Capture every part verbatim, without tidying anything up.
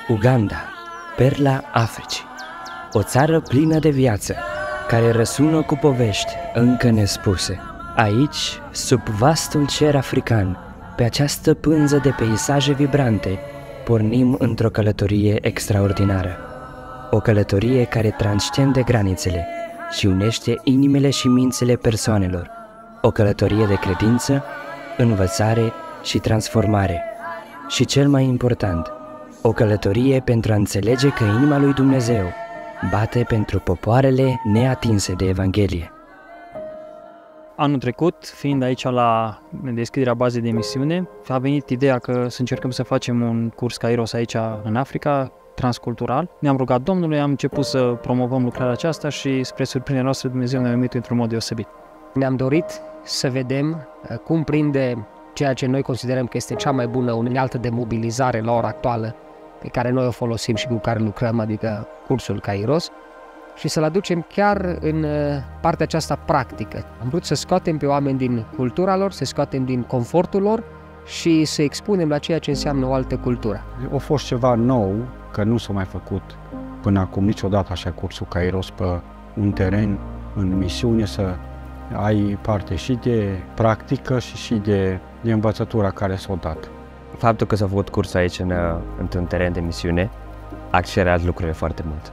Uganda, perla Africii, o țară plină de viață, care răsună cu povești încă nespuse. Aici, sub vastul cer african, pe această pânză de peisaje vibrante, pornim într-o călătorie extraordinară. O călătorie care transcende granițele și unește inimile și mințile persoanelor. O călătorie de credință, învățare și transformare. Și cel mai important, o călătorie pentru a înțelege că inima lui Dumnezeu bate pentru popoarele neatinse de Evanghelie. Anul trecut, fiind aici la deschiderea bazei de misiune, a venit ideea că să încercăm să facem un curs Kairos aici în Africa, transcultural. Ne-am rugat Domnului, am început să promovăm lucrarea aceasta și spre surprinderea noastră Dumnezeu ne-a numit într-un mod deosebit. Ne-am dorit să vedem cum prinde ceea ce noi considerăm că este cea mai bună unealtă de mobilizare la ora actuală, pe care noi o folosim și cu care lucrăm, adică cursul Kairos, și să-l aducem chiar în partea aceasta practică. Am vrut să scoatem pe oameni din cultura lor, să scoatem din confortul lor și să expunem la ceea ce înseamnă o altă cultură. A fost ceva nou, că nu s-a mai făcut până acum niciodată așa cursul Kairos pe un teren în misiune, să ai parte și de practică și, și de, de învățătura care s-a dat. Faptul că s-a făcut curs aici în, într-un teren de misiune a accelerat lucrurile foarte mult.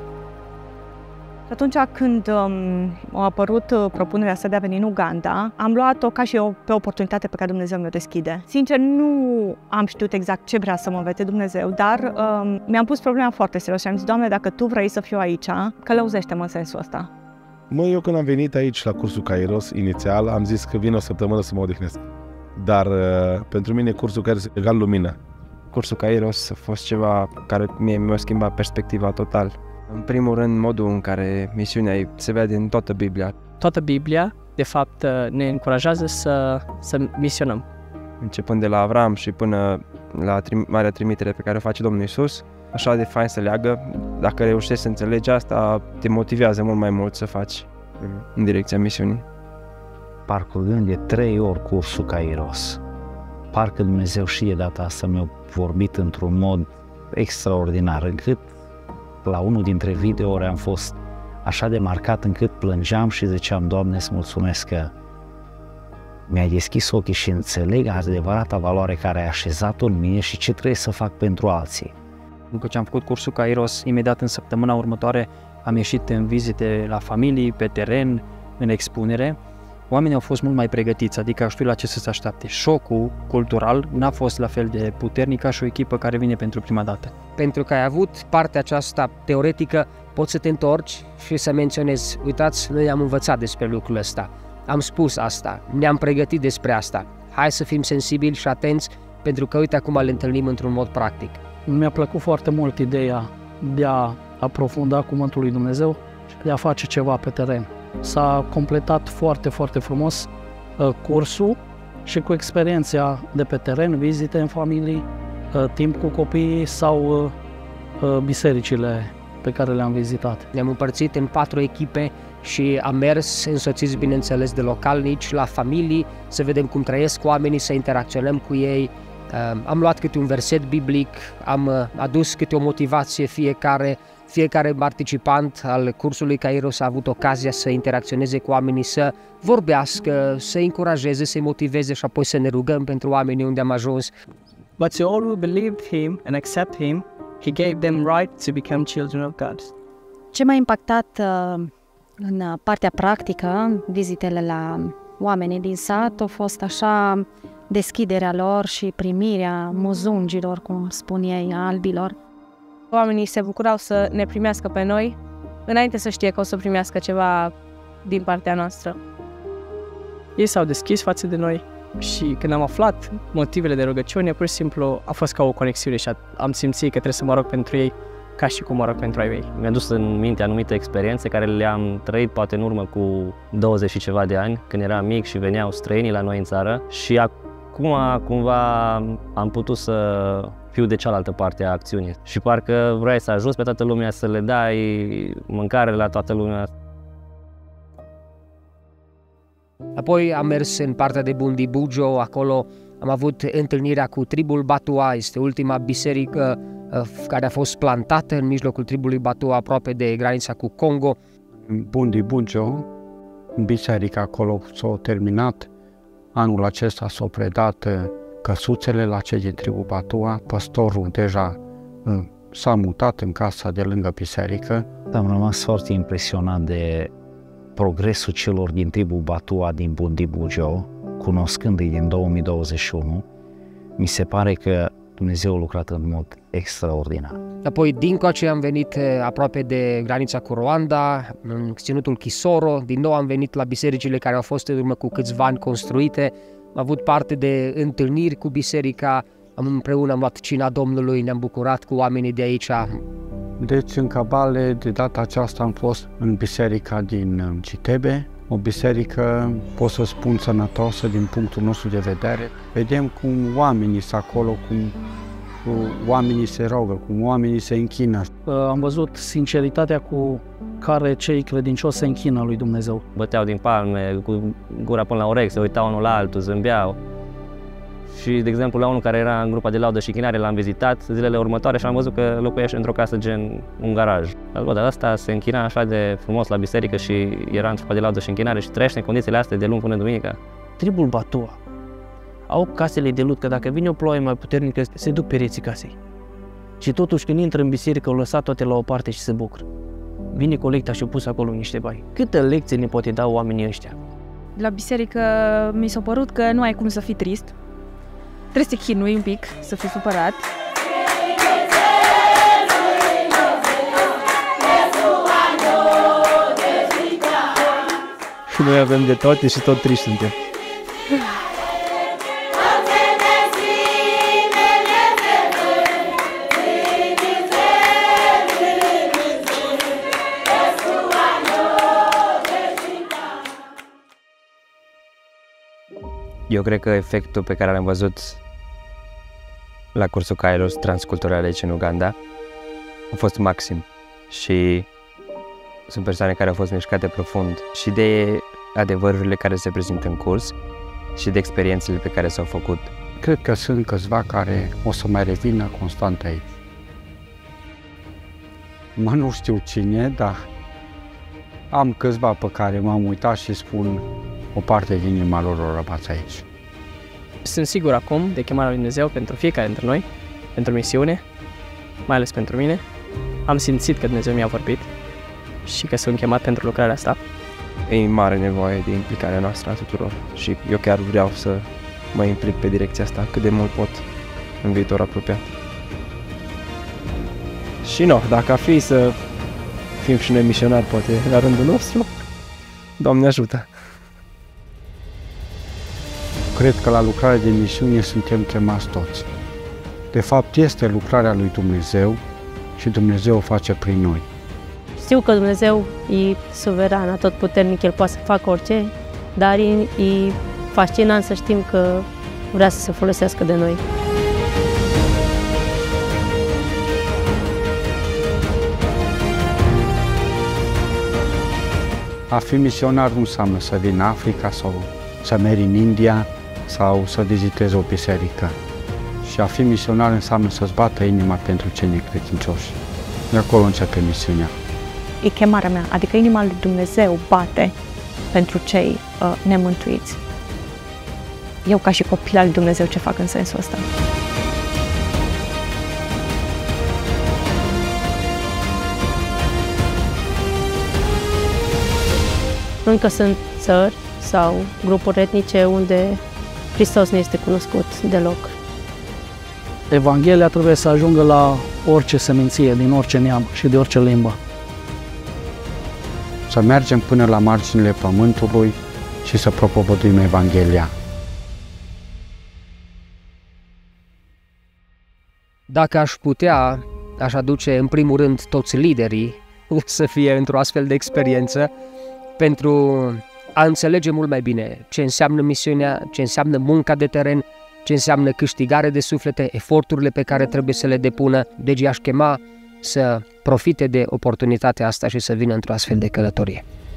Atunci când um, a apărut uh, propunerea asta de a veni în Uganda, am luat-o ca și o, pe oportunitate pe care Dumnezeu mi-o deschide. Sincer, nu am știut exact ce vrea să mă învețe Dumnezeu, dar um, mi-am pus problema foarte serios și am zis, Doamne, dacă Tu vrei să fiu aici, călăuzește-mă în sensul ăsta. Mă, eu când am venit aici la cursul Kairos, inițial, am zis că vin o săptămână să mă odihnesc. Dar uh, pentru mine cursul Kairos e egal lumină. Cursul Kairos a fost ceva care mie mi-a schimbat perspectiva total. În primul rând, modul în care misiunea se vede în toată Biblia. Toată Biblia, de fapt, ne încurajează să, să misionăm. Începând de la Avram și până la trim- marea trimitere pe care o face Domnul Iisus, așa de fain să leagă. Dacă reușești să înțelegi asta, te motivează mult mai mult să faci în direcția misiunii. Parcurgând de trei ori cursul Kairos, parcă Dumnezeu și de data asta mi-a vorbit într-un mod extraordinar, încât la unul dintre videouri am fost așa de marcat încât plângeam și ziceam, Doamne, îți mulțumesc că mi-ai deschis ochii și înțeleg adevărata valoare care ai așezat-o în mine și ce trebuie să fac pentru alții. După ce am făcut cursul Kairos, imediat în săptămâna următoare am ieșit în vizite la familii, pe teren, în expunere. Oamenii au fost mult mai pregătiți, adică știu la ce să se aștepte. Șocul cultural n-a fost la fel de puternic ca și o echipă care vine pentru prima dată. Pentru că ai avut partea aceasta teoretică, poți să te întorci și să menționezi, uitați, noi am învățat despre lucrul ăsta, am spus asta, ne-am pregătit despre asta, hai să fim sensibili și atenți, pentru că uite acum îl întâlnim într-un mod practic. Mi-a plăcut foarte mult ideea de a aprofunda cuvântul lui Dumnezeu și de a face ceva pe teren. S-a completat foarte, foarte frumos uh, cursul și cu experiența de pe teren, vizite în familii, uh, timp cu copiii sau uh, uh, bisericile pe care le-am vizitat. Ne-am împărțit în patru echipe și am mers însoțiți, bineînțeles, de localnici, la familii, să vedem cum trăiesc oamenii, să interacționăm cu ei. Uh, am luat câte un verset biblic, am uh, adus câte o motivație fiecare. Fiecare participant al cursului Kairos a avut ocazia să interacționeze cu oamenii, să vorbească, să încurajeze, să-i motiveze și apoi să ne rugăm pentru oamenii unde am ajuns. But to all who believed him and accept him, he gave them right to become children of God. Ce m-a impactat uh, în partea practică, vizitele la oamenii din sat, a fost așa deschiderea lor și primirea muzungilor, cum spun ei, a albilor. Oamenii se bucurau să ne primească pe noi, înainte să știe că o să primească ceva din partea noastră. Ei s-au deschis față de noi și când am aflat motivele de rugăciune, pur și simplu a fost ca o conexiune și am simțit că trebuie să mă rog pentru ei ca și cum mă rog pentru ai mei. Mi-a dus în minte anumite experiențe care le-am trăit poate în urmă cu douăzeci și ceva de ani, când eram mic și veneau străinii la noi în țară și acum cumva am putut să fiu de cealaltă parte a acțiunii și parcă vrei să ajuți pe toată lumea, să le dai mâncare la toată lumea. Apoi am mers în partea de Bundibujo, acolo am avut întâlnirea cu tribul Batua, este ultima biserică care a fost plantată în mijlocul tribului Batu, aproape de granița cu Congo. În Bundi Bugio, în biserica acolo s-a terminat. Anul acesta s-au predat căsuțele la cei din tribul Batua. Păstorul deja s-a mutat în casa de lângă biserică. Am rămas foarte impresionat de progresul celor din tribul Batua din Bundi Bugio, cunoscându-i din două mii douăzeci și unu. Mi se pare că Dumnezeu a lucrat în mod extraordinar. Apoi, dincoace am venit aproape de granița cu Rwanda, în ținutul Kisoro. Din nou am venit la bisericile care au fost în urmă cu câțiva ani construite. Am avut parte de întâlniri cu biserica, am împreună am luat cina Domnului, ne-am bucurat cu oamenii de aici. Deci, în Kabale, de data aceasta am fost în biserica din Citebe, o biserică, pot să spun, sănătoasă din punctul nostru de vedere. Vedem cum oamenii sunt acolo, cum oamenii se rogă, cum oamenii se închină. Am văzut sinceritatea cu care cei credincioși se închină lui Dumnezeu. Băteau din palme, cu gura până la urechi, se uitau unul la altul, zâmbeau. Și, de exemplu, la unul care era în grupa de laudă și chinare, l-am vizitat zilele următoare și am văzut că locuiește într-o casă gen un garaj. Dar ăsta se închina așa de frumos la biserică și era în grupa de laudă și închinare și trăiește în condițiile astea de luni până duminica. Tribul Batua au casele de lut, că dacă vine o ploaie mai puternică, se duc pereții casei. Și totuși când intră în biserică, au lăsat toate la o parte și se bucură. Vine colecta și au pus acolo niște bani. Câte lecții ne poate da oamenii ăștia? La biserică mi s-a părut că nu ai cum să fii trist. Trebuie să te chinui un pic, să fii supărat. Și noi avem de toate și tot triști suntem. Eu cred că efectul pe care l-am văzut la cursul Kairos transcultural aici în Uganda a fost maxim și sunt persoane care au fost mișcate profund și de adevărurile care se prezintă în curs și de experiențele pe care s-au făcut. Cred că sunt câțiva care o să mai revină constant aici. Mă, nu știu cine, dar am câțiva pe care m-am uitat și spun o parte din inima lor a rămas aici. Sunt sigur acum de chemarea lui Dumnezeu pentru fiecare dintre noi, pentru misiune, mai ales pentru mine. Am simțit că Dumnezeu mi-a vorbit și că sunt chemat pentru lucrarea asta. E mare nevoie de implicarea noastră a tuturor și eu chiar vreau să mă implic pe direcția asta cât de mult pot în viitor apropiat. Și nu, dacă ar fi să fim și noi misionari, poate, la rândul nostru, Doamne ajută! Cred că la lucrarea de misiune suntem chemați toți. De fapt, este lucrarea lui Dumnezeu și Dumnezeu o face prin noi. Știu că Dumnezeu e suveran, atotputernic, El poate să facă orice, dar e, e fascinant să știm că vrea să se folosească de noi. A fi misionar nu înseamnă să vii în Africa sau să mergi în India sau să vizitezi o biserică. Și a fi misionar înseamnă să-ți bată inima pentru cei necredincioși. De acolo începe misiunea. E chemarea mea, adică inima lui Dumnezeu bate pentru cei uh, nemântuiți. Eu ca și copil al lui Dumnezeu ce fac în sensul ăsta? Nu că sunt țări sau grupuri etnice unde Hristos nu este cunoscut deloc. Evanghelia trebuie să ajungă la orice seminție, din orice neam și de orice limbă. Să mergem până la marginile pământului și să propovăduim Evanghelia. Dacă aș putea, aș aduce în primul rând toți liderii să fie într-o astfel de experiență pentru a înțelege mult mai bine ce înseamnă misiunea, ce înseamnă munca de teren, ce înseamnă câștigare de suflete, eforturile pe care trebuie să le depună. Deci i-aș chema să profite de oportunitatea asta și să vină într-o astfel de călătorie.